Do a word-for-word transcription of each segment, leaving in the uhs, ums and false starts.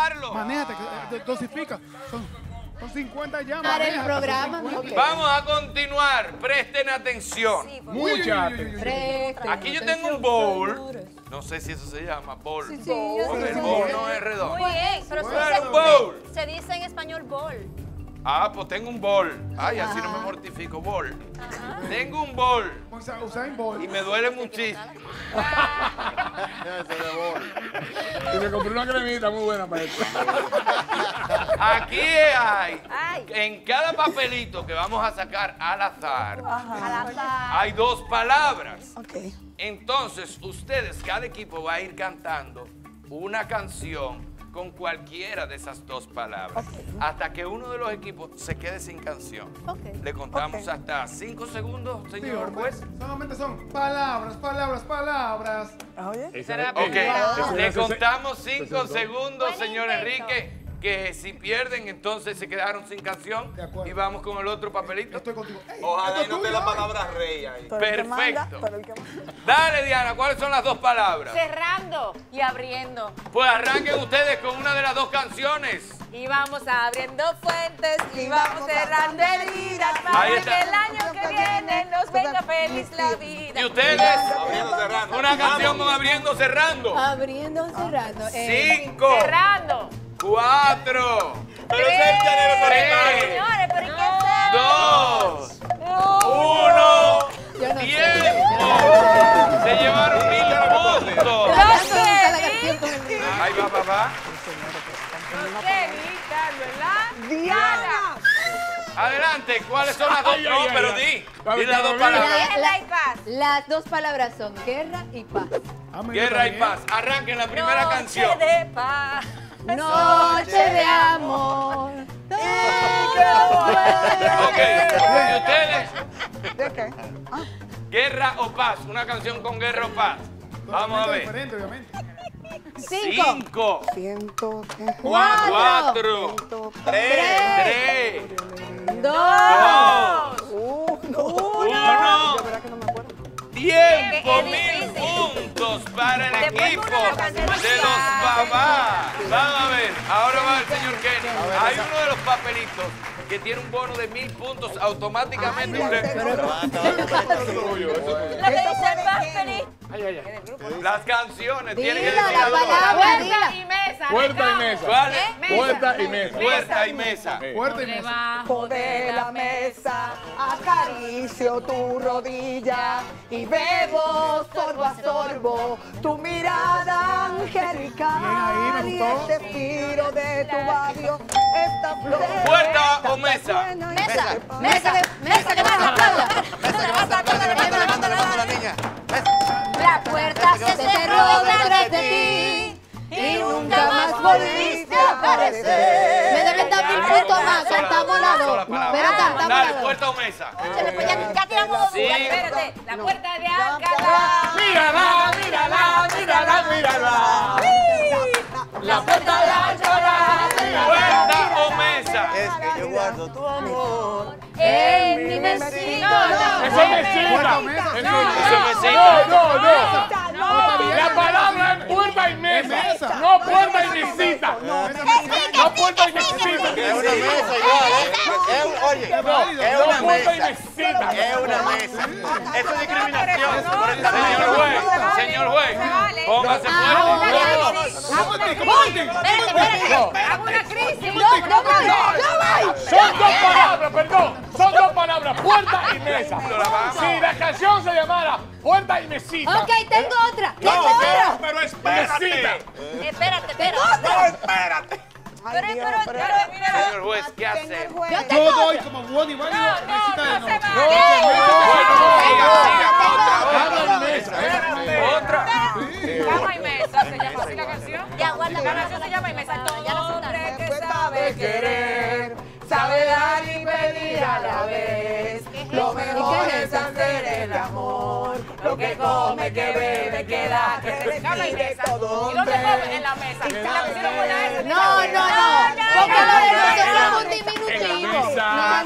manejarlo. Manéjate, que, eh, dosifica. Son, son cincuenta ya. Para el manéjate, programa. son cincuenta. Okay. Vamos a continuar. Presten atención. Sí, Mucha. Aquí yo tengo un bowl. No sé si eso se llama bowl. Sí, sí, yo Porque sé. el bowl no es redondo. Muy bien, pero se Bueno, dice, bowl. se dice en español bol. Ah, pues tengo un bol. Ay, así no me mortifico. Bol. Tengo un bol. Usa- Usain Bolt. Y me duele muchísimo. Y me compré una cremita muy buena para esto. Aquí hay, Ay. en cada papelito que vamos a sacar al azar, Al azar. hay dos palabras. Ok. Entonces, ustedes, cada equipo va a ir cantando una canción con cualquiera de esas dos palabras. Hasta que uno de los equipos se quede sin canción. Ok. Le contamos hasta cinco segundos, Sí, señor hombre, juez. solamente son palabras, palabras, palabras. Ok, le contamos cinco segundos, Buen señor intento. Enrique, que si pierden, entonces se quedaron sin canción. De acuerdo. Y vamos con el otro papelito. Estoy contigo. Ey, Ojalá esto y no es te tuyo, la ay. palabra rey ahí. Perfecto. Dale, Diana, ¿cuáles son las dos palabras? Cerrando y abriendo. Pues arranquen ustedes con una de las dos canciones. Y vamos abriendo fuentes y vamos cerrando heridas para Ahí que está. el año que viene nos venga feliz la vida. Y ustedes, Abriendo, cerrando. una canción con abriendo, cerrando. Abriendo, cerrando. Eh, Cinco, Cerrando. cuatro, Pero ese es el llanero solitario. Señores, pero ¿y qué es dos, eso? uno. yo no sé. ¡Tiempo! Se llevaron mil puntos. Ya comienza la canción con el- Ahí va, papá. ¿Qué gritan, verdad? Diana. Adelante, ¿cuáles son las dos? Ay, No, ay, pero ay, di. ay. Di las dos Mira, palabras. La- Guerra y paz. Las dos palabras son guerra y paz. Ah, me Guerra y bien. paz. Arranquen la primera Noche canción. de paz. Noche de amor. Ok. ¿Y ustedes? ¿De qué? Guerra o paz. Una canción con guerra o paz. Vamos a Totalmente ver. diferente, obviamente. Cinco. Cinco, Ciento. Cuatro. cuatro, tres, Dos. dos, Uno. uno. De verdad que no me acuerdo. Tiempo, Es mil difícil. puntos para el Después equipo una la canción de los ya. papás. Vamos a ver, ahora va el señor Kenny. Hay uno de los papelitos que tiene un bono de mil puntos automáticamente. Ay, usted- ya sé. Lo que dice paz feliz. Las canciones tienen que Dila decir la las dos. palabra, Puerta dila. y mesa. Puerta y Vamos. mesa. ¿Cuál? ¿Eh? Puerta y mesa. Puerta y mesa. Fuerte y mesa. Debajo De la mesa acaricio tu rodilla y bebo sorbo a sorbo tu mirada angelical Bien ahí, me y gustó. este tiro de tu barrio esta flor. ¿Puerta o mesa? Mesa. Mesa que mesa que más aplauda. La puerta se cerró detrás de ti y nunca más volviste a aparecer. Me deben dar mil puntos más, cantamos la dos. Pero cantamos Dale, la dos. puerta o mesa. Cónchale, pues ya, ya tiramos dos. Sí. Ya, espérate. La puerta de Alcalá. Mírala, mírala, mírala, mírala. La puerta de Alcalá. Puerta o mesa. Es que yo guardo tu amor. En mi mesita. Eso Puerta mesita. o mesa. Eso Eso mesita. No, no, no. No, La palabra es puerta y mesa. mesa. No puerta y mesita. Mesa, mesa. No puerta y mesita. Es una mesa igual, ¿eh? Es un- oye, es No una puerta y mesa. mesita. Es una mesa. Eso es discriminación. Por eso Señor juez, señor juez, póngase fuerte. Espérate, espérate. Hago una crisis. No, no voy, no voy. Son dos palabras, perdón. Son dos palabras, puerta y mesa. Si la canción se llamara puerta y mesita. Ok, tengo otra. Tengo No, otra. pero espérate. Espérate, espérate. No, espérate. Ay, Pero, Dios, pero, pero- pero, mira. Señor juez, ¿qué hacemos? Yo Yo tengo doy otra. como Wody Wally. No, Mesita de no, no se noche. va. Siga, siga, Habla otra, y mesa. otra, otra. Cama y mesa, se llama así la canción. Ya, guarda La canción se llama y mesa. Ya no Todo sé hombre nada. que sabe querer, sabe dar y pedir a la vez. Lo mejor es hacer el amor. Lo que come, que bebe, que da, que respire todo ¿Y dónde come? hombre. En la mesa. Se la pusieron con la S. No, no, no. Porque lo de nosotros es un diminutivo. No, no, no.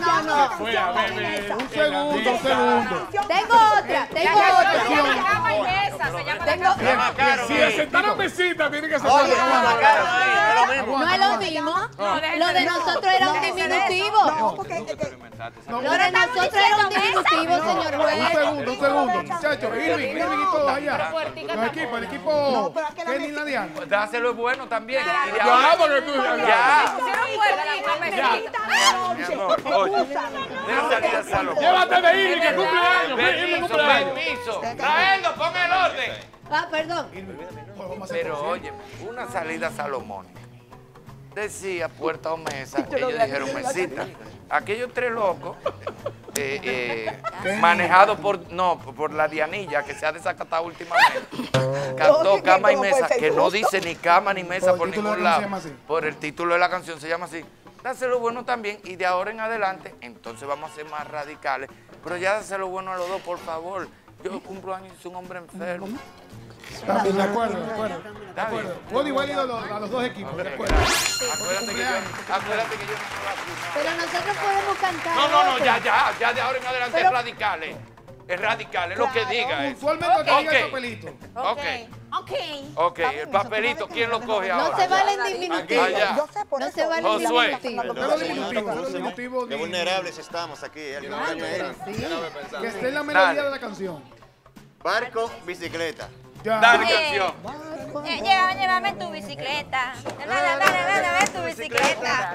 Fue a beber. Un segundo, un segundo. Tengo otra, tengo otra. Cama y mesa, se llama la cama. Llama caro. Si le sentaron mesita, tiene que ser. Oye, llama caro, sí, es lo mismo. No es lo mismo. Lo de nosotros era un diminutivo. No, Lo de nosotros era un diminutivo, señor un juez. segundo, un segundo. Muchachos, Irving, Irving y todos allá. Los equipos, el equipo Kenny y la Diana. Pues dáselo es bueno también. Y de Ya, ahora- porque tú. Ya. Hicieron puertica, mesita. Mi amor, oye. Deja salir al salón. Llévate de Irving, que cumple años. Irving Permiso, cumple años. permiso. Traedlo, pon el orden. Ah, perdón. Pero oye, una salida salomónica. Decía puerta o mesa, ellos dijeron mesita. Aquellos tres locos, eh, eh, manejados por, no, por la Dianilla, que se ha desacatado últimamente, cantó cama y mesa, que no dice ni cama ni mesa por Por el título ningún de la lado. canción se llama así. Por el título de la canción se llama así. Dáselo bueno también, y de ahora en adelante, entonces vamos a ser más radicales. Pero ya dáselo bueno a los dos, por favor. Yo cumplo años y soy un hombre enfermo. Está bien, de acuerdo, de acuerdo. De Está bien. acuerdo. Puedo igual ir a los, a los dos equipos, de acuerdo. Acuérdate que yo, acuérdate que yo no me vacuno. Pero nosotros podemos cantar. No, no, no, otra. ya, ya, ya de ahora en adelante Pero- es radicales. Es radical, es lo que diga. eh. Usualmente que diga el Ok. papelito. Ok, Ok. ok, el papelito, ¿quién lo coge No ahora? se valen diminutivos. Allá. No se valen Josué. diminutivos. Pero diminutivo, pero diminutivo. Qué vulnerables estamos aquí. ¿eh? El Ay, compañero. sí. Que esté en la melodía Dale. de la canción. Barco, bicicleta. Ya. Dale Eh, canción. eh, lleva- Llévame en tu bicicleta. Dame, dame, dame en tu bicicleta.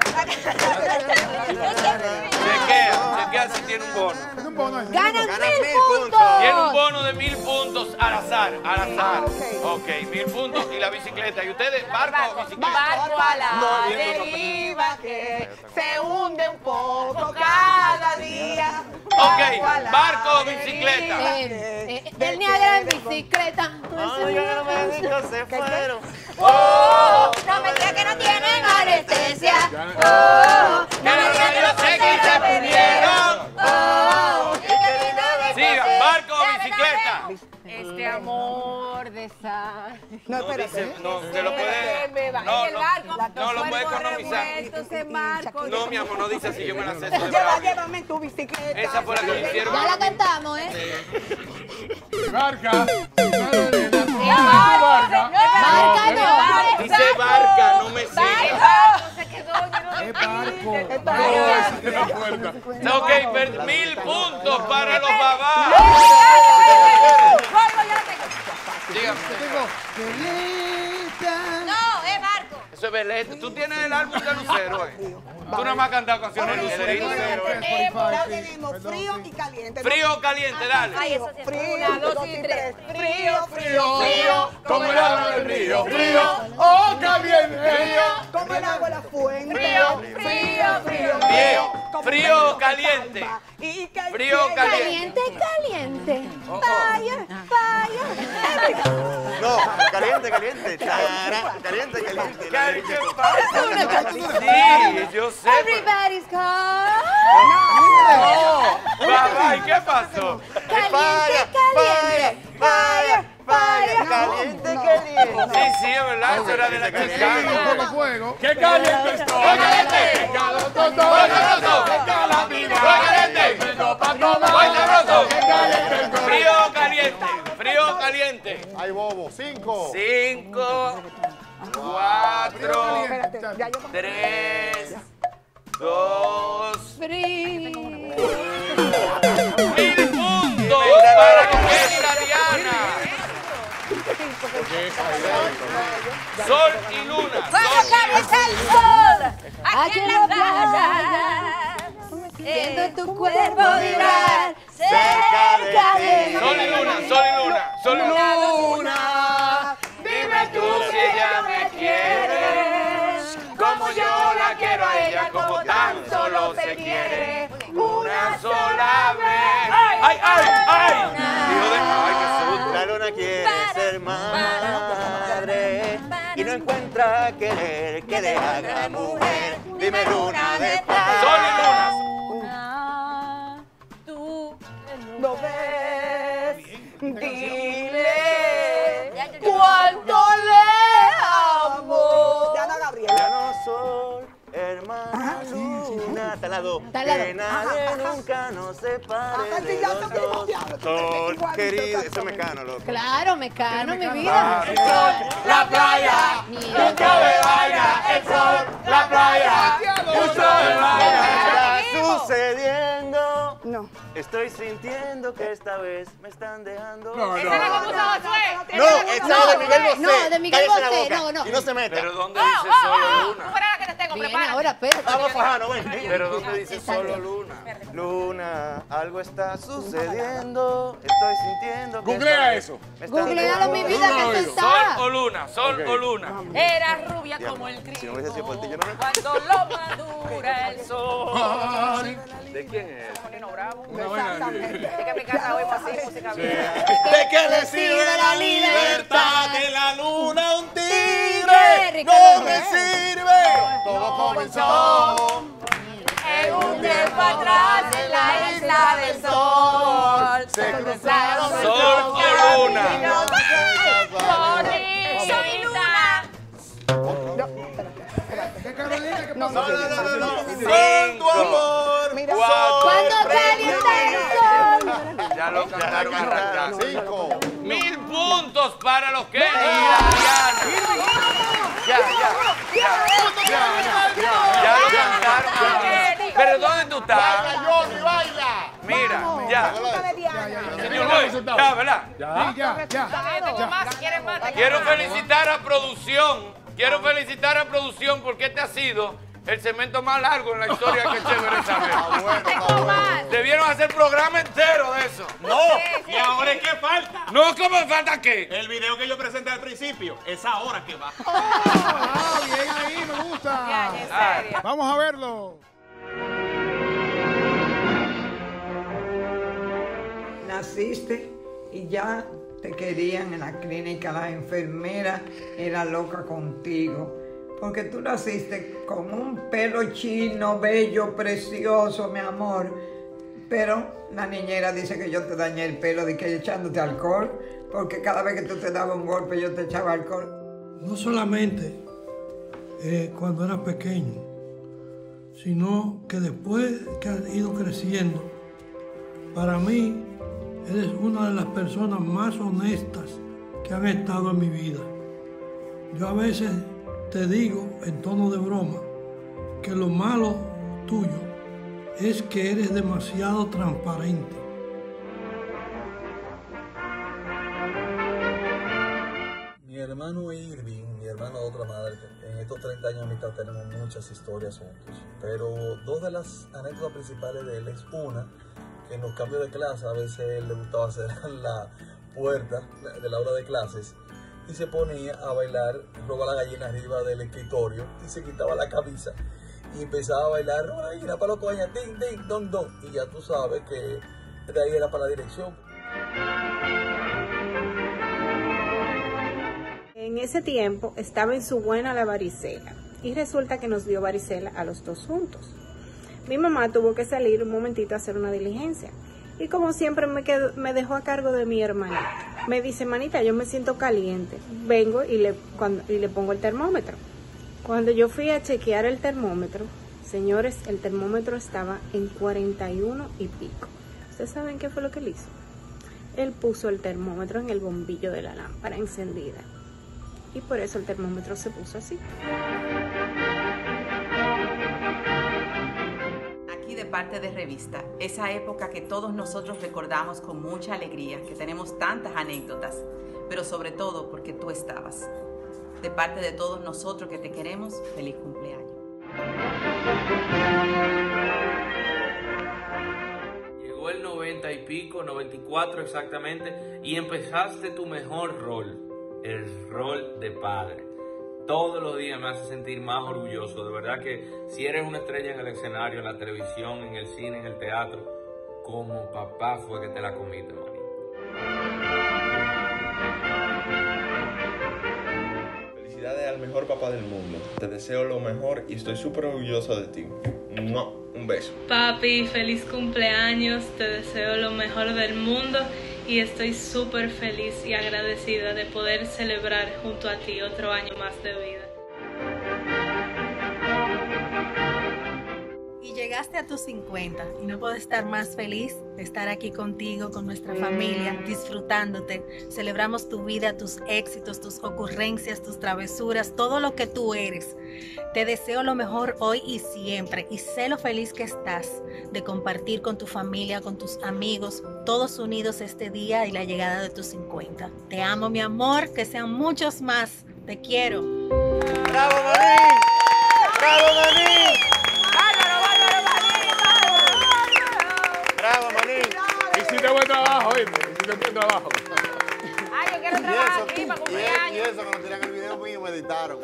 Chequea, chequea si tiene un bono. Es un bono ese. Ganan Ganan mil mil puntos. puntos. Tiene un bono de mil puntos al azar, al azar. Ok, mil puntos y la bicicleta. ¿Y ustedes, barco o bicicleta? Barco a la deriva que se hunde un poco cada día. Ok, barco o bicicleta. Eh, eh, El Niagara en bicicleta. Se fueron. Oh, no me digas que no tienen anestesia. Oh, no me digas que no sé que se vinieron. Oh, Siga, barco o bicicleta. Este amor de sal. No dice, no, se lo puede. No, En el no, barco, no lo los puede cuerpos economizar. revueltos en barco. No, mi amor, no dice así, yo me la sé. eso de Lleva, memoria. llévame en tu bicicleta. Esa fue la que me hicieron. Ya la cantamos, ¿eh? Barca. Marca no. Dice barca, no me siga. Se quedó, yo no Es barco. De la puerta. Ok, per- mil puntos para los babás. Dígame. Tengo. Violeta. No, es barco. Eso es Belén. Tú tienes el álbum de Lucero, eh. Tú nada más has cantado canciones de Lucerito. Ya tenemos frío y caliente. Frío o caliente, dale. Ay, eso sí. Frío, Una, dos y tres. Frío, frío, Frío, como el agua del río. Frío, oh, caliente. Frío. como el agua de la fuente. Frío, frío, frío. Frío, frío o caliente. Y que Frío o caliente. Caliente, caliente. Fire, fire. No, caliente, caliente. Tara, caliente, caliente. ¿Qué pasa? Sí, yo sé. pero- Everybody's call. No, babá, ¿y qué pasó? Caliente, caliente. Fire, fire. Caliente, caliente. Sí, sí, es verdad, eso era de la chica. Fuego, fuego. ¡Qué caliente estoy! ¡Fuego caliente! ¡Qué calor, ¡Fuego sabroso! ¡Qué calamidad! ¡Fuego caliente! Vengo pa' tomar. ¡Fuego sabroso! ¡Qué caliente estoy! Frío o caliente, frío o caliente. Ay, bobo. Cinco. Cinco, cuatro, Espérate, ya yo tres, dos, Free. mil puntos para Kenny y la Diana. Sol y luna. ¡Vamos, Sol y Carlos, el sol! Aquí en la playa. Siento tu cuerpo vibrar cerca de Sol y luna, sol y luna, sol y luna. Luna, Dime tú si ella me quiere, como yo la quiero a ella, como tan solo se quiere, una sola vez. ¡Ay, ay, ay! Hijo de... ¡Ay, qué susto! La luna quiere ser madre y no encuentra querer que le haga mujer. Dime luna de paz. Sol y luna. Tú. no ves. Dile ¿Cuánto le amo? Diana Gabriela. Ya no soy hermana luna. está al lado. Está al lado. Que nadie nunca nos separe de los dos. Sol, querido, eso es Mecano, loco. Claro, Mecano, mi vida. El sol, la playa, nunca me vaya. El sol, la playa, nunca me vaya. Está sucediendo. No. Estoy sintiendo que esta vez me están dejando. No, no. Esa es la que puso Josué. No, esa es de Miguel Bosé. No, de Miguel Cállese la Bosé, boca no, no. Y no se meta. Pero ¿dónde Oh, dice oh, solo oh, luna? Fuera la que te tengo, Bien, prepárate. ahora, espérate. Vamos, Fajano, ven. Pero ¿dónde dice solo luna? Luna, algo está sucediendo. Estoy sintiendo que Googlea esta vez eso. me están Googlealo, mi vida, No, que no, eso no. Sol está. o luna, sol Ok. o luna. Era rubia Diablo, como el si cristo. no hubiese sido por ti, yo no me- Cuando lo madura el sol. ¿De quién es? Molino Bravo. Una vaina así. Hay que aplicar la oímos así, música bien. ¿De qué le sirve la libertad libertad? de la luna un Tigre, tigre? Ricardo No me Rey. sirve. Todo comenzó. En un tiempo atrás en la isla del sol. Se cruzaron Sol o luna. Soy luna. ¿Qué Carolina? ¿Qué No, pasa? no, no, no, no. Cinco, Con tu amor. cuatro, Cuando calienta el sol. Ya lo cantaron arrancar. Cinco. Mil puntos para los que Adriana. Ya, ya, ya, ya lo cantaron. Pero ¿dónde tú estás? Johnny, baila. Mira, ya. Señor Mira el Luis, resultado. ya, ¿verdad? Sí, ya, ya. Tengo más, ¿quieren más? Quiero felicitar a producción. Quiero felicitar a producción porque este ha sido el segmento más largo en la historia que Chévere saber. Tengo más. Debieron hacer programa entero de eso. No. ¿Y ahora es que falta? No, ¿cómo falta qué? El video que yo presenté al principio, es ahora que va. Ah, bien ahí, me gusta. Ya, en serio. Vamos a verlo. Naciste y ya te querían en la clínica, la enfermera era loca contigo, porque tú naciste con un pelo chino, bello, precioso, mi amor, pero la niñera dice que yo te dañé el pelo, de que echándote alcohol, porque cada vez que tú te dabas un golpe yo te echaba alcohol. No solamente eh, cuando eras pequeño, sino que después que has ido creciendo, para mí eres una de las personas más honestas que han estado en mi vida. Yo a veces te digo en tono de broma que lo malo tuyo es que eres demasiado transparente. Mi hermano Irving, mi hermano de otra madre, en estos treinta años de amistad tenemos muchas historias juntos. Pero dos de las anécdotas principales de él es una, que en los cambios de clase a veces él le gustaba cerrar la puerta de la hora de clases y se ponía a bailar Roba la Gallina arriba del escritorio y se quitaba la camisa y empezaba a bailar Roba la Gallina para los coñas, ding, ding, don, don. Y ya tú sabes que de ahí era para la dirección. En ese tiempo estaba en su buena la varicela y resulta que nos dio varicela a los dos juntos. Mi mamá tuvo que salir un momentito a hacer una diligencia y como siempre me, quedo, me dejó a cargo de mi hermanita. Me dice, manita, yo me siento caliente. Vengo y le, cuando, y le pongo el termómetro. Cuando yo fui a chequear el termómetro, señores, el termómetro estaba en cuarenta y uno y pico. ¿Ustedes saben qué fue lo que él hizo? Él puso el termómetro en el bombillo de la lámpara encendida. Y por eso el termómetro se puso así. Aquí de parte de Revista, esa época que todos nosotros recordamos con mucha alegría, que tenemos tantas anécdotas, pero sobre todo porque tú estabas. De parte de todos nosotros que te queremos, feliz cumpleaños. Llegó el noventa y pico, noventa y cuatro exactamente, y empezaste tu mejor rol. El rol de padre. Todos los días me hace sentir más orgulloso. De verdad que si eres una estrella en el escenario, en la televisión, en el cine, en el teatro, como papá fue que te la comiste, manito. Felicidades al mejor papá del mundo. Te deseo lo mejor y estoy súper orgulloso de ti. ¡Mua! Un beso. Papi, feliz cumpleaños. Te deseo lo mejor del mundo. Y estoy súper feliz y agradecida de poder celebrar junto a ti otro año más de vida. Y llega llegaste a tus cincuenta y no puedo estar más feliz de estar aquí contigo, con nuestra familia, disfrutándote. Celebramos tu vida, tus éxitos, tus ocurrencias, tus travesuras, todo lo que tú eres. Te deseo lo mejor hoy y siempre y sé lo feliz que estás de compartir con tu familia, con tus amigos, todos unidos este día y la llegada de tus cincuenta. Te amo, mi amor, que sean muchos más. Te quiero. ¡Bravo, Maní! ¡Bravo, Maní! ¡Bravo, Maní! Hiciste buen trabajo, ¿oíste? Hiciste buen trabajo. Ay, yo quiero trabajar aquí para cumpleaños. Y eso, cuando tenían el video mío, me editaron.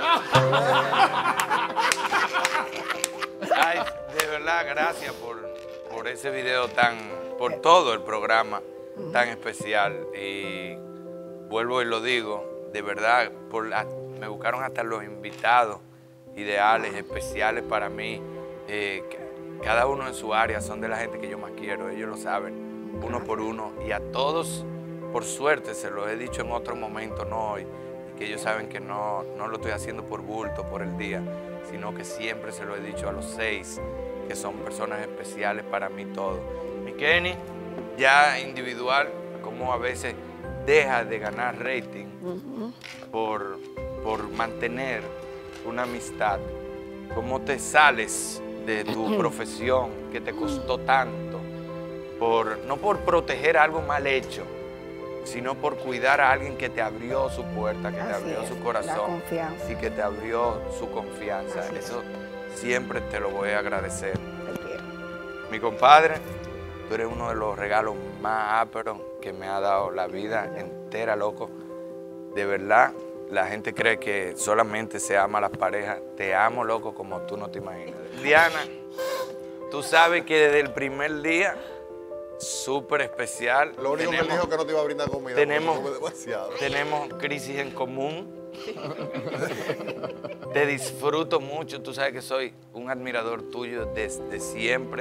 Ay, de verdad, gracias por, por ese video tan, por todo el programa tan especial. Y vuelvo y lo digo, de verdad, por la, me buscaron hasta los invitados ideales, especiales para mí. Eh, cada uno en su área son de la gente que yo más quiero, ellos lo saben, uno por uno. Y a todos, por suerte, se los he dicho en otro momento, no hoy, y que ellos saben que no, no lo estoy haciendo por bulto, por el día, sino que siempre se lo he dicho a los seis, que son personas especiales para mí todos. Mi Kenny, ya individual, como a veces deja de ganar rating por, por mantener una amistad, cómo te sales de tu profesión que te costó tanto, por, no por proteger algo mal hecho, sino por cuidar a alguien que te abrió su puerta, que te Así abrió es, su la corazón confianza. y que te abrió su confianza. Así Eso siempre te lo voy a agradecer. Mi compadre, tú eres uno de los regalos más ásperos que me ha dado la vida entera, loco. De verdad, la gente cree que solamente se ama a las parejas. Te amo, loco, como tú no te imaginas. Diana, tú sabes que desde el primer día, súper especial. Lo único tenemos, que él dijo que no te iba a brindar comida. Tenemos, porque fue demasiado. tenemos crisis en común. Te disfruto mucho. Tú sabes que soy un admirador tuyo desde siempre,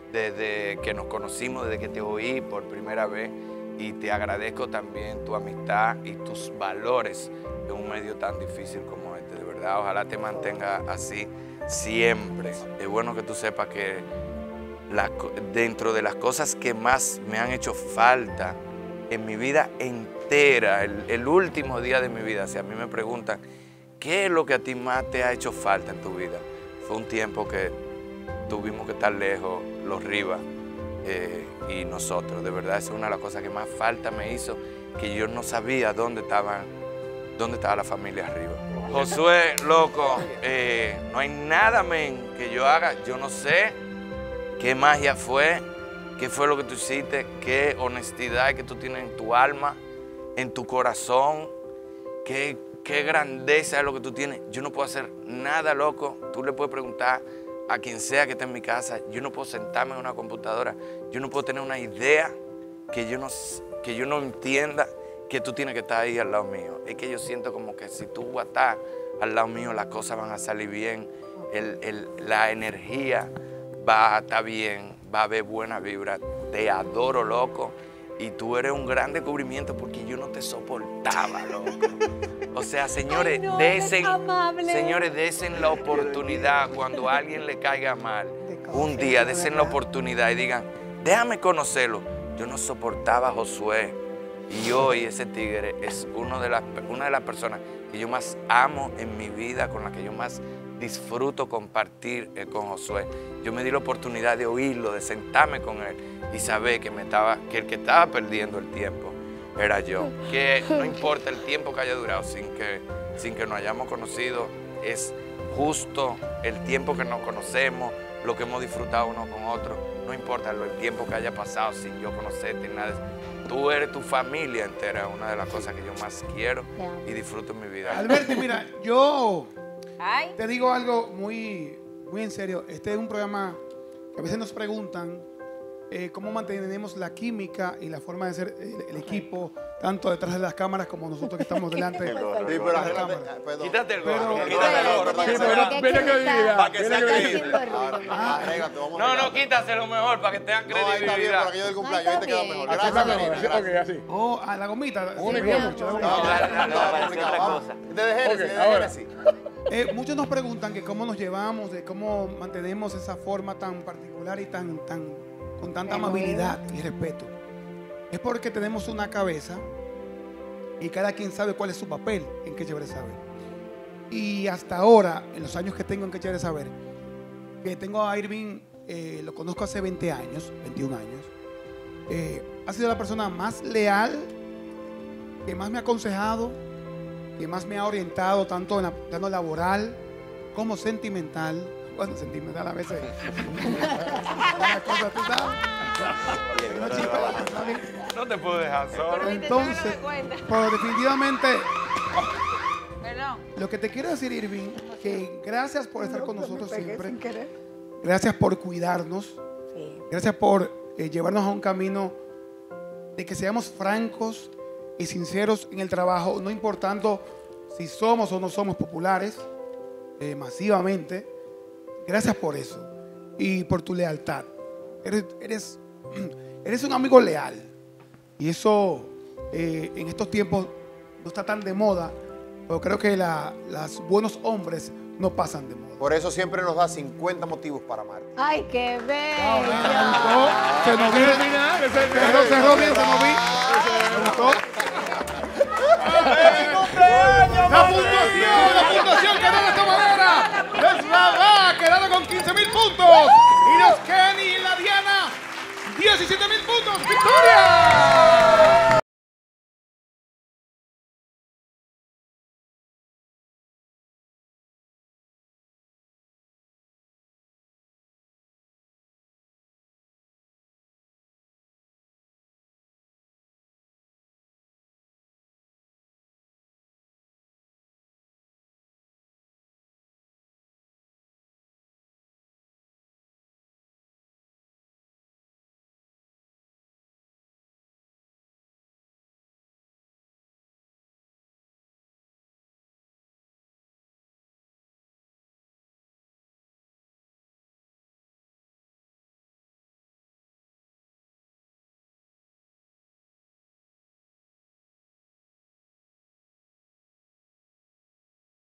desde que nos conocimos, desde que te oí por primera vez. Y te agradezco también tu amistad y tus valores en un medio tan difícil como este. De verdad, ojalá te mantenga así siempre. Es bueno que tú sepas que la, dentro de las cosas que más me han hecho falta en mi vida entera, el, el último día de mi vida, si a mí me preguntan, ¿qué es lo que a ti más te ha hecho falta en tu vida? Fue un tiempo que tuvimos que estar lejos, los Rivas, eh, y nosotros. De verdad, esa es una de las cosas que más falta me hizo, que yo no sabía dónde estaban, dónde estaba la familia arriba. Josué, loco, eh, no hay nada, men, que yo haga. Yo no sé qué magia fue, qué fue lo que tú hiciste, qué honestidad que tú tienes en tu alma, en tu corazón, qué, qué grandeza es lo que tú tienes. Yo no puedo hacer nada, loco. Tú le puedes preguntar a quien sea que esté en mi casa. Yo no puedo sentarme en una computadora. Yo no puedo tener una idea que yo no, que yo no entienda que tú tienes que estar ahí al lado mío. Es que yo siento como que si tú vas a estar al lado mío, las cosas van a salir bien, el, el, la energía va a estar bien, va a haber buena vibra. Te adoro, loco, y tú eres un gran descubrimiento porque yo no te soportaba, loco. O sea, señores, Ay, no, desen, eres amable. señores, desen la oportunidad cuando a alguien le caiga mal, un día desen la oportunidad y digan, déjame conocerlo. Yo no soportaba a Josué y hoy ese tigre es uno de las, una de las personas que yo más amo en mi vida, con la que yo más disfruto compartir eh, con Josué. Yo me di la oportunidad de oírlo, de sentarme con él y saber que, me estaba, que el que estaba perdiendo el tiempo era yo. Que no importa el tiempo que haya durado sin que, sin que nos hayamos conocido, es justo el tiempo que nos conocemos, lo que hemos disfrutado uno con otro. No importa el tiempo que haya pasado sin yo conocerte, nada. Tú eres tu familia entera, una de las cosas que yo más quiero y disfruto en mi vida. Alberti, mira, yo Ay. te digo algo muy, muy en serio. Este es un programa que a veces nos preguntan eh, cómo mantenemos la química y la forma de ser el, el equipo, tanto detrás de las cámaras como nosotros que estamos delante de las cámaras. Quítate el gorro. Para que sea creíble. No, no, quítaselo mejor para que tengan credibilidad. Para que yo del cumpleaños ahí te queda mejor. Gracias. Oh, a la gomita. Una Sí, y mucho, la No, gomita. no, no, de Génesis, de Génesis. Eh, muchos nos preguntan que cómo nos llevamos, de cómo mantenemos esa forma tan particular y tan, tan con tanta amabilidad y respeto. Es porque tenemos una cabeza y cada quien sabe cuál es su papel en Qué Chévere Saber. Y hasta ahora, en los años que tengo en Qué Chévere Saber, que tengo a Irving, eh, lo conozco hace veinte años, veintiún años, eh, ha sido la persona más leal, que más me ha aconsejado, que más me ha orientado tanto en el plano laboral como sentimental. Bueno, sentimental a veces. Una cosa, tú sabes. Una chica, ¿sabes? No te puedo dejar solo. Entonces, pero definitivamente, lo que te quiero decir, Irving, que gracias por estar con nosotros siempre. Gracias por cuidarnos. Gracias por eh, llevarnos a un camino de que seamos francos y sinceros en el trabajo, no importando si somos o no somos populares, eh, masivamente. Gracias por eso y por tu lealtad. Eres, eres, eres un amigo leal y eso eh, en estos tiempos no está tan de moda, pero creo que la, los buenos hombres no pasan de moda. Por eso siempre nos da cincuenta motivos para amar. Ay, qué bello. Se nos vi. Cerró, cerró bien, se nos vi. ¿Me gustó? La puntuación, la puntuación quedó de esta manera. Es la va, quedando con quince mil puntos. Y los Kenny